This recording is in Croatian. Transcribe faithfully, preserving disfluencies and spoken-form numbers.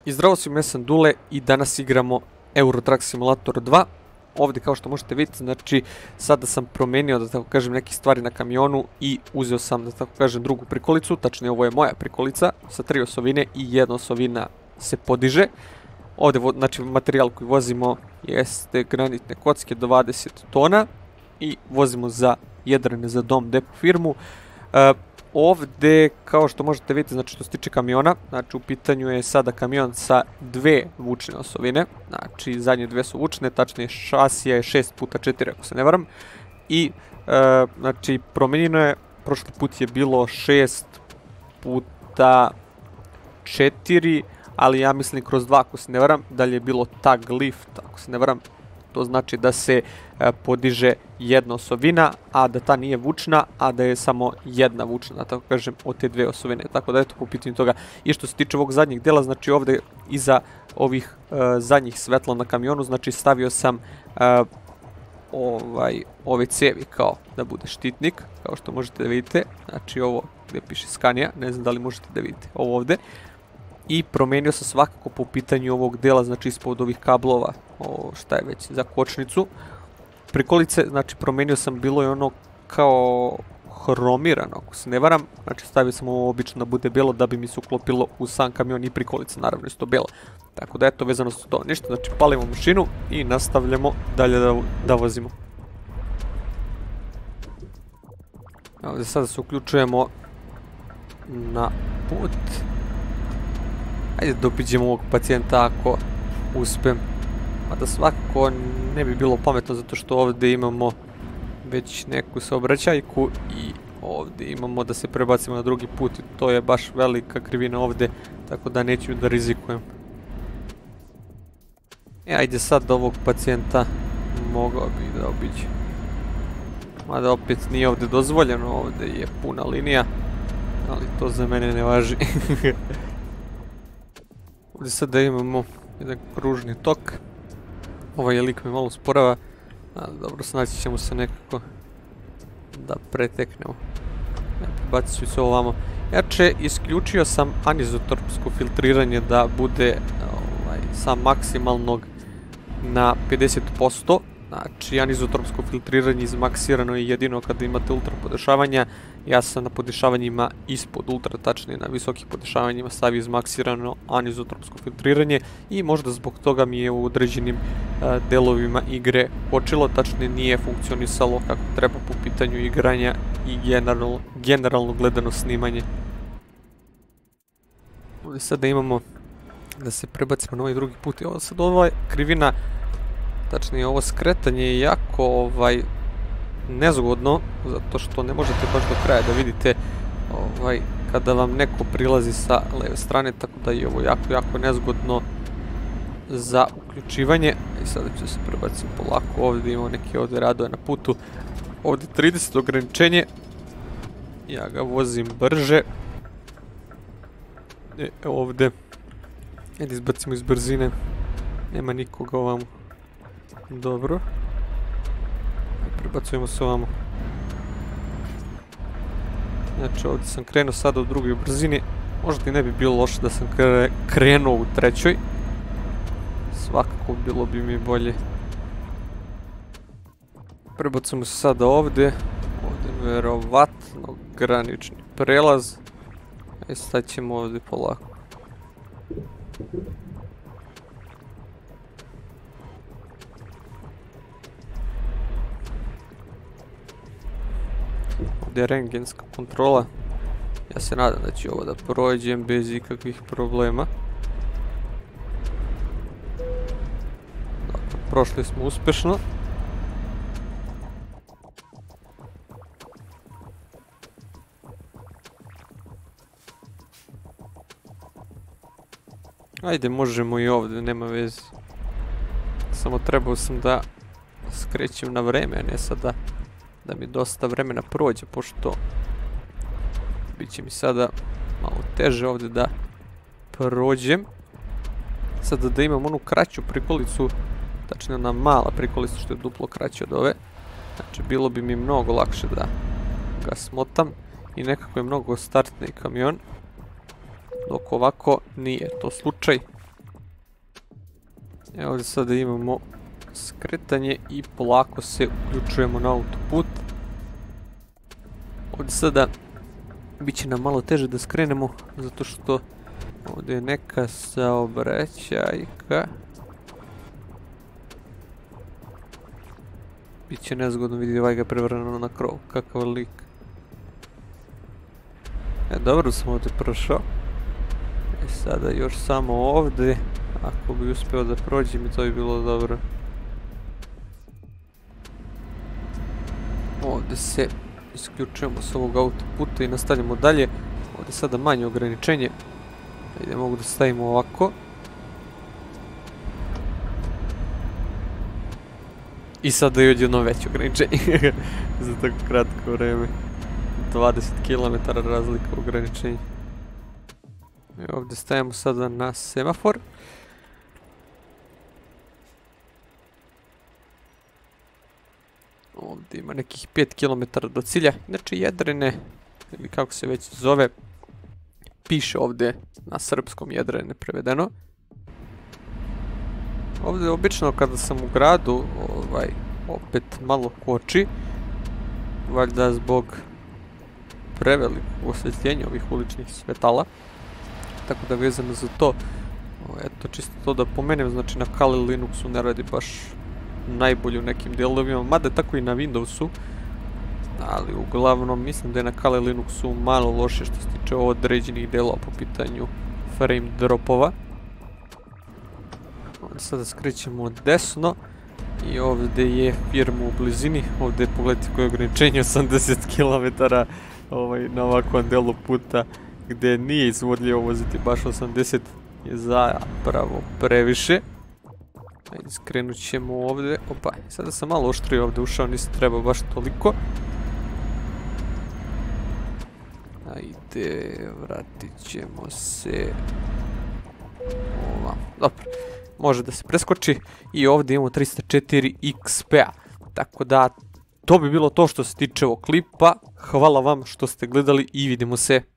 I zdravo svima, ja sam Dule i danas igramo Euro Truck Simulator dva. Ovdje kao što možete vidjeti, znači sada sam promijenio, da tako kažem, neke stvari na kamionu i uzeo sam, da tako kažem, drugu prikolicu. Tačnije, ovo je moja prikolica sa tri osovine i jedna osovina se podiže. Ovdje, znači, materijal koji vozimo jeste granitne kocke dvadeset tona i vozimo za Jedrane za dom depo firmu. E, Ovdje, kao što možete vidjeti, znači što se tiče kamiona, znači u pitanju je sada kamion sa dve vučne osovine, znači zadnje dve su vučne, tačnije šasija je šest puta četiri ako se ne varam, i e, znači promijenjeno je, prošli put je bilo šest puta četiri, ali ja mislim kroz dva ako se ne varam, dalje je bilo tag lift ako se ne varam. To znači da se e, podiže jedna osovina, a da ta nije vučna, a da je samo jedna vučna, da tako kažem, od te dve osovine. Tako da eto po pitanju toga. I što se tiče ovog zadnjeg dela, znači ovdje iza ovih e, zadnjih svetla na kamionu, znači stavio sam e, ovaj, ove cevi kao da bude štitnik, kao što možete da vidite. Znači ovo gdje piše Scania, ne znam da li možete da vidite ovo ovdje. I promijenio sam svakako po pitanju ovog dela, znači ispod ovih kablova, o, šta je već, za kočnicu. Prikolice, znači promijenio sam, bilo je ono kao hromirano, ako se ne varam. Znači stavio sam ovo obično da bude belo da bi mi se uklopilo u sam kamion i prikolice, naravno isto belo. Tako da eto, vezano su to ništa, znači palimo mašinu i nastavljamo dalje da, da vozimo. Ovdje sada se uključujemo na put. Ajde da obiđemo ovog pacijenta ako uspem. Mada svakako ne bi bilo pametno zato što ovdje imamo već neku saobraćajku i ovdje imamo da se prebacimo na drugi put i to je baš velika krivina ovdje, tako da neću da rizikujem. E, ajde sad do ovog pacijenta mogao bi da obiđem. Mada opet nije ovdje dozvoljeno, ovdje je puna linija, ali to za mene ne važi. Ovdje sada imamo jedan kružni tok. Ovaj lik me malo usporava, ali dobro, snaći ćemo se nekako da preteknemo. Bacit ću se ovamo. Jače, isključio sam anizotropsko filtriranje da bude ovaj, sa maksimalnog na pedeset posto. Znači, anizotropsko filtriranje izmaksirano je jedino kada imate ultra podešavanja. Ja sam na podešavanjima ispod ultra, tačnije na visokih podešavanjima stavio izmaksirano anizotropsko filtriranje i možda zbog toga mi je u određenim uh, delovima igre počelo, tačnije nije funkcionisalo kako treba po pitanju igranja i generalno, generalno gledano snimanje. Ovdje sada imamo da se prebacimo na ovaj drugi put i ovo sad ova krivina, tačnije ovo skretanje je jako ovaj, nezgodno, zato što ne možete baš do kraja da vidite ovaj, kada vam neko prilazi sa leve strane, tako da je ovo jako, jako nezgodno za uključivanje. I sada ću se prebaciti polako, ovdje imamo neke ovdje radove na putu, ovdje trideset ograničenje, ja ga vozim brže. E, ovdje, ajde izbacimo iz brzine, nema nikoga ovamo. Dobro. Prebacujemo se ovamo. Znači ovdje sam krenuo sada u drugoj brzini. Možda i ne bi bilo loše da sam kre, krenuo u trećoj. Svakako bilo bi mi bolje. Prebacujemo se sada ovdje. Ovdje verovatno granični prelaz. E sad ćemo ovdje polako. Ovdje je rengenska kontrola. Ja se nadam da ću ovo da prođem bez ikakvih problema. Dakle, prošli smo uspješno. Ajde, možemo i ovdje, nema veze. Samo trebao sam da skrećem na vreme, a ne sada da mi dosta vremena prođe, pošto bit će mi sada malo teže ovdje da prođem. Sada da imam onu kraću prikolicu, tačnije ona mala prikolica što je duplo kraće od ove. Znači bilo bi mi mnogo lakše da ga smotam i nekako je mnogo startniji kamion. Dok ovako nije to slučaj. Evo ovdje sada imamo skretanje i polako se uključujemo na autoput. Ovdje sada bit će nam malo teže da skrenemo, zato što ovdje je neka saobraćajka. Biće nezgodno, vidi ovaj ga prevrano na krov, kakav lik. E, dobro sam ovdje prošao. E, sada još samo ovdje. Ako bi uspio da prođem i to bi bilo dobro. Ovdje se isključujemo s ovog autoputa i nastavljamo dalje. Ovdje sada manje ograničenje. Ajde, mogu da stavimo ovako. I sada je odjedno veće ograničenje. Za tako kratko vreme. dvadeset kilometara razlika u ograničenju. I ovdje stavimo sada na semafor. Ovdje ima nekih pet kilometara do cilja. Znači Jedrene, ili kako se već zove, piše ovdje na srpskom Jedrene prevedeno. Ovdje obično kada sam u gradu, ovaj, opet malo koči. Valjda zbog prevelikog osvjetljenja ovih uličnih svjetala. Tako da vezano za to, eto čisto to da pomenem, znači na Kali Linuxu ne radi baš najbolje u nekim dijelovima, mada tako i na Windowsu, ali uglavnom mislim da je na Kali Linuxu malo loše što se tiče određenih dijelova po pitanju frame dropova. Sada skrećemo desno i ovdje je firma u blizini, ovdje pogledajte koje je ograničenje, osamdeset kilometara ovaj, na ovakvom delu puta gdje nije izvodljivo voziti baš osamdeset je zapravo previše. Ajde, skrenut ćemo ovdje. Opa, sada sam malo oštrio ovdje ušao, nisam trebao baš toliko. Ajde, vratit ćemo se ovamo. Dobro, može da se preskoči i ovdje imamo tristo četiri X P-a. Tako da, to bi bilo to što se tiče ovog klipa. Hvala vam što ste gledali i vidimo se